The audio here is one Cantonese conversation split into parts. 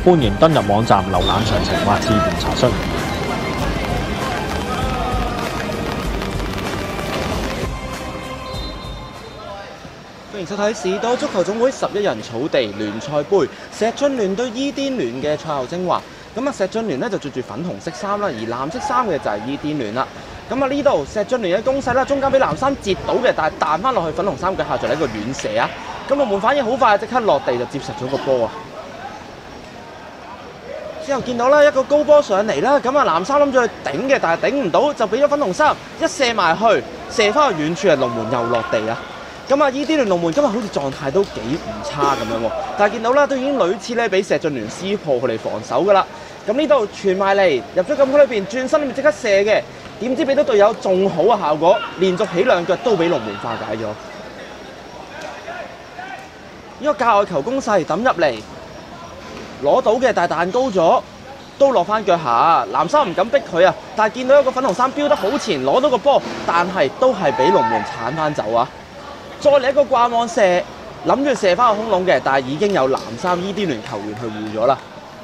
歡迎登入網站瀏覽詳情或致電查詢。 歡迎收睇士多足球總會11人草地聯賽杯石俊聯對伊甸聯嘅賽後精華。咁啊，石俊聯咧就着住粉紅色衫啦，而藍色衫嘅就係伊甸聯啦。咁啊，呢度石俊聯嘅攻勢啦，中間俾藍衫截到嘅，但係彈翻落去粉紅衫腳下就係一個遠射啊！咁龍門反應好快，即刻落地就接實咗個波啊！之後見到啦一個高波上嚟啦，咁啊藍衫諗住去頂嘅，但係頂唔到，就俾咗粉紅衫一射埋去，射翻去遠處啊，龍門又落地啊！咁啊，伊甸聯龍門今日好似狀態都幾唔差咁樣喎，但係見到啦，都已經屢次咧俾石俊聯撕破佢哋防守噶啦。咁呢度傳埋嚟，入咗禁區裏邊，轉身裏面即刻射嘅，點知俾到隊友仲好嘅效果，連續起兩腳都俾龍門化解咗。呢個界外球攻勢抌入嚟，攞到嘅，但係彈高咗，都落翻腳下。藍衫唔敢逼佢啊，但係見到一個粉紅衫飆得好前，攞到個波，但係都係俾龍門鏟翻走啊！再嚟一個掛網射，諗住射翻個空籠嘅，但係已經有藍衫伊甸聯球員去護咗啦。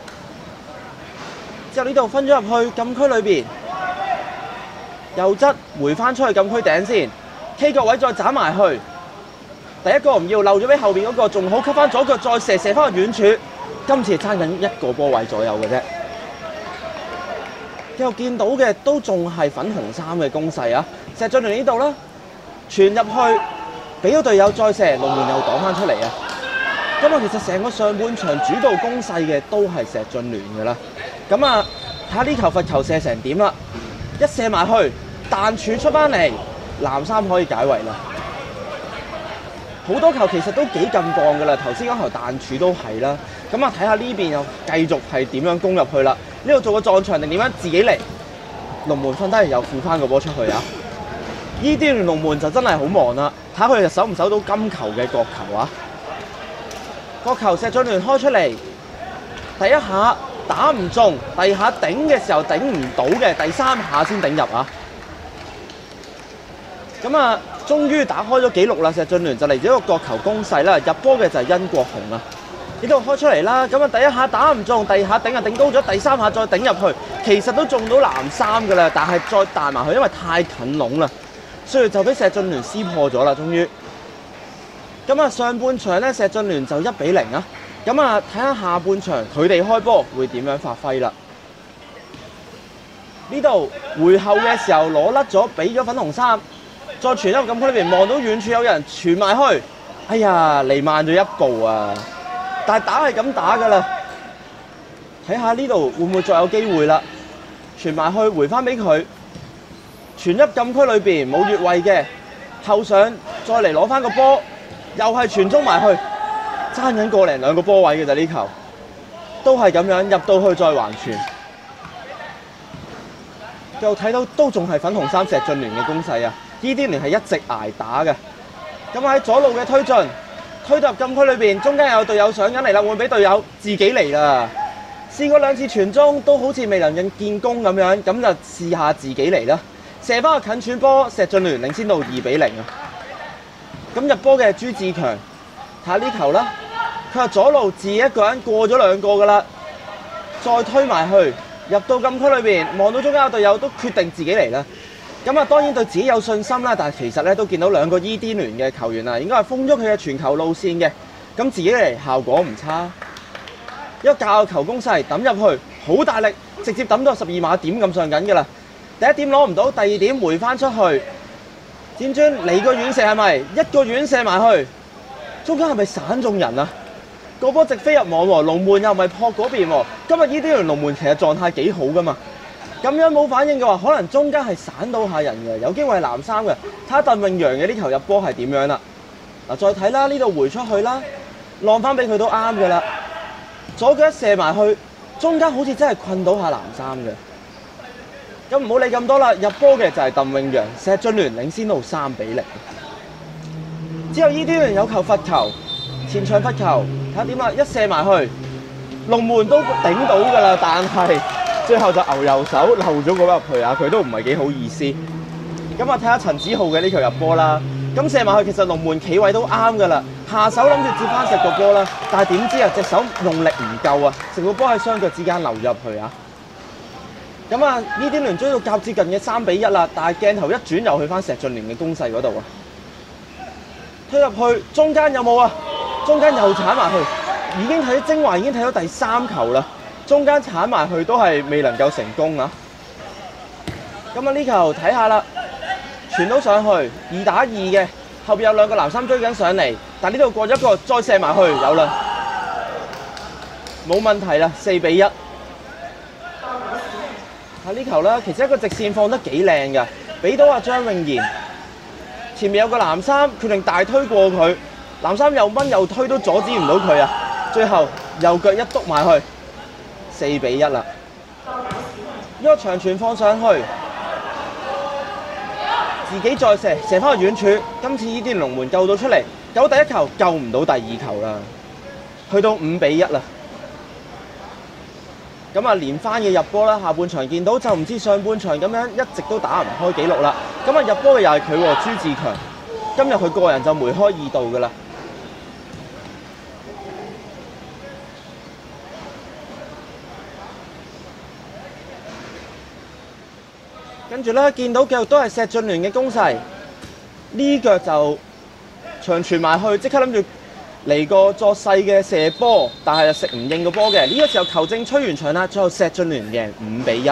之後呢度分咗入去禁區裏邊，右側回翻出去禁區頂先 ，K 個位再斬埋去。第一個唔要，漏咗俾後邊嗰個，仲好吸翻左腳再射，射翻去遠處。今次爭緊一個波位左右嘅啫。之後見到嘅都仲係粉紅衫嘅攻勢啊！石俊聯呢度啦，傳入去。俾咗隊友再射，龍門又擋翻出嚟啊！咁啊，其實成個上半場主導攻勢嘅都係石俊聯嘅啦。咁啊，睇下呢球罰球射成點啦！一射埋去，彈柱出翻嚟，藍衫可以解圍啦。好多球其實都幾近磅噶啦，頭先嗰球彈柱都係啦。咁啊，睇下呢邊又繼續係點樣攻入去啦？呢度做個撞牆定點樣自己嚟？龍門瞓低又負翻個波出去啊！伊甸聯龍門就真係好忙啦，睇下佢哋守唔守到金球嘅角球啊！角球石俊聯開出嚟，第一下打唔中，第二下頂嘅時候頂唔到嘅，第三下先頂入啊！咁啊，終於打開咗紀錄啦！石俊聯就嚟咗一個角球攻勢啦，入波嘅就係殷國雄啊！呢度開出嚟啦，咁啊第一下打唔中，第二下頂啊頂高咗，第三下再頂入去，其實都中到藍衫噶啦，但係再彈埋去，因為太近籠啦。所以就俾石俊聯撕破咗啦，終於。咁啊，上半場咧，石俊聯就1-0啊。咁啊，睇下下半場佢哋開波會點樣發揮啦。呢度回後嘅時候攞甩咗，俾咗粉紅衫，再傳入禁區裏邊，望到遠處有人傳埋去。哎呀，離慢咗一步啊！但係打係咁打噶啦。睇下呢度會唔會再有機會啦？傳埋去，回翻俾佢。傳入禁區裏邊冇越位嘅，後上再嚟攞翻個波，又係傳中埋去，爭緊個零兩個波位嘅咋呢球，都係咁樣入到去再還傳，又睇到都仲係粉紅衫石俊聯嘅攻勢啊！伊甸聯係一直捱打嘅，咁喺左路嘅推進，推到入禁區裏邊，中間有隊友上緊嚟啦，會俾隊友自己嚟啦。試過2次傳中都好似未能建功咁樣，咁就試下自己嚟啦。射翻個近傳波，石俊聯領先到2-0啊！咁入波嘅係朱志強，睇下呢球啦，佢話左路自己一個人過咗2個噶啦，再推埋去，入到禁區裏邊，望到中間有隊友都決定自己嚟啦。咁啊，當然對自己有信心啦，但係其實咧都見到2個伊甸聯嘅球員啊，應該係封咗佢嘅傳球路線嘅，咁自己嚟效果唔差。一個教球攻勢抌入去，好大力，直接抌到12碼點咁上緊噶啦。第一點攞唔到，第二點回翻出去，佔專嚟個遠射係咪？一個遠射埋去，中間係咪散中人啊？個波直飛入網喎，龍門又唔係撲嗰邊喎。今日呢啲條龍門其實狀態幾好噶嘛，咁樣冇反應嘅話，可能中間係散到下人嘅，有機會係藍衫嘅。睇下鄧永陽嘅呢球入波係點樣啦？嗱，再睇啦，呢度回出去啦，浪翻俾佢都啱嘅啦。左腳一射埋去，中間好似真係困到下藍衫嘅。咁唔好理咁多啦，入波嘅就係鄧永陽，石俊聯領先到3-0。之後伊甸聯有球罰球，前場罰球，睇下點啦，一射埋去，龍門都頂到㗎啦，但係最後就牛油手漏咗個入去啊，佢都唔係幾好意思。咁啊，睇下陳子浩嘅呢球入波啦，咁射埋去其實龍門企位都啱㗎啦， 下手諗住接翻石個波啦，但係點知啊隻手用力唔夠啊，成個波喺雙腳之間流入去啊！咁啊，伊甸聯追到較接近嘅3-1啦，但係鏡頭一轉又去翻石俊聯嘅攻勢嗰度啊！推入去中間有冇啊？中間又鏟埋去，已經睇精華已經睇到第3球啦，中間鏟埋去都係未能夠成功啊！咁啊呢球睇下啦，傳到上去2打2嘅，後邊有2個藍衫追緊上嚟，但呢度過一個再射埋去有啦，冇問題啦，4-1。呢球啦，其實一個直線放得幾靚嘅，俾到阿張詠賢，前面有個藍衫，決定大推過佢，藍衫又掹又推都阻止唔到佢啊！最後右腳一篤埋去，4-1啦。呢個長傳放上去，自己再射翻去遠處，今次伊甸龍門救到出嚟，救第一球救唔到第二球啦，去到5-1啦。咁啊，連番嘅入波啦，下半場見到就唔知上半場咁樣一直都打唔開紀錄啦。咁啊，入波嘅又係佢喎，朱志強。今日佢個人就梅開2度噶啦。跟住咧，見到繼續都係石俊聯嘅攻勢，呢腳就長傳埋去，即刻諗住嚟個作勢嘅射波，但係食唔應個波嘅。呢個時候球證吹完場啦，最後石俊聯贏5-1。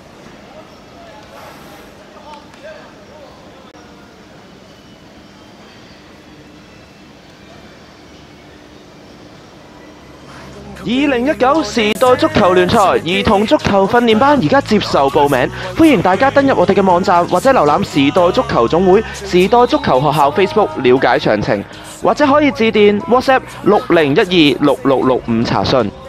2019時代足球聯賽兒童足球訓練班而家接受報名，歡迎大家登入我哋嘅網站或者瀏覽時代足球總會時代足球學校 Facebook 了解詳情，或者可以致電 WhatsApp 60126665查詢。